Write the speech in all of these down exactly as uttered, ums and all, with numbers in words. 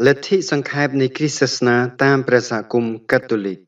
លទ្ធិសង្ខេបនៃគ្រិស្តសាសនាតាមព្រះសហគមន៍កាតូលិក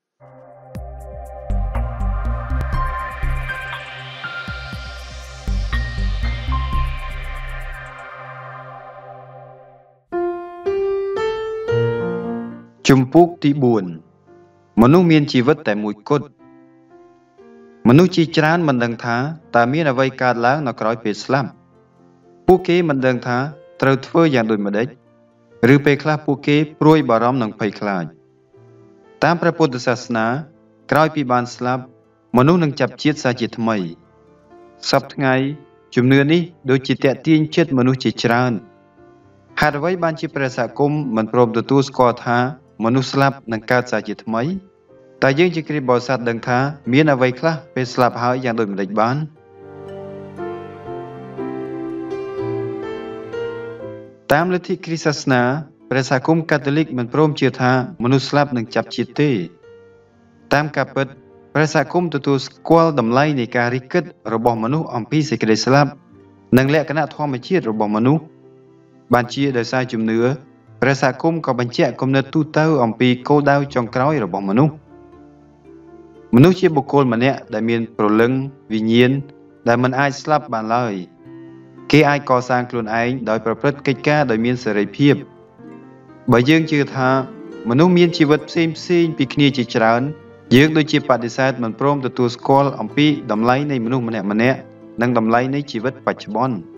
ជំពូកទីបួនមនុស្សមានជីវិតតែមួយគត់មនុស្សជាច្រើនមិនដឹងថាតើមានអ្វីកើតឡើងនៅក្រោយពេលស្លាប់ពួកគេមិនដឹងថាត្រូវធ្វើយ៉ាងដូចម្តេចឬពេលខ្លះពួកគេព្រួយបារម្ភនិងភ័យខ្លាចតាមព្រះពុទ្ធសាសនាក្រោយពីបានស្លាប់មនុស្សនឹងចាប់ជាតិសាជាថ្មីសពថ្ងៃជំនឿនេះដូចជាតាក់ទាញចិត្តមនុស្សជាច្រើនហេតុអ្វីបានជាព្រះសហគមន៍មិនព្រមទទួលស្គាល់ថាមនុស្សស្លាប់នឹងកើតសាជាថ្មីតែយើងជាគ្រិស្តបរិស័ទដឹងថាមានអ្វីខ្លះពេលស្លាប់ហើយយ៉ាងដូចម្តេចបានតាមលទ្ធិគ្រិស្តសាសនាព្រះសហគមន៍កាតូលិកមិនព្រមជឿថាមនុស្សស្លាប់នឹងចាប់ជាតិទេតាមការពិតព្រះសហគមន៍ទទួលស្គាល់តម្លៃនៃការរិះគិតរបស់មនុស្សអំពីសេចក្តីស្លាប់និងលក្ខណៈធម្មជាតិរបស់មនុស្សបានជាដោយសារជំនឿព្រះសហគមន៍ក៏បញ្ជាក់គំនិតទូទៅអំពីគោលដៅចុងក្រោយរបស់មនុស្សមនុស្សជាបុគ្គលម្នាក់ដែលមានព្រលឹងវិញ្ញាណដែលមិនអាចស្លាប់បានឡើយគេអាចកសាងខ្លួនឯងដោយប្រព្រឹត្តកិច្ចការដោយមានសេរីភាពបើយើងជឿថាមនុស្សមានជីវិតផ្សេងផ្សេងពីគ្នាជាច្រើនយើងដូចជាបដិសេធមិនព្រមទទួលស្គាល់អំពីតម្លៃនៃមនុស្សម្នាក់ម្នាក់និងតម្លៃនៃជីវិតបច្ចុប្បន្ន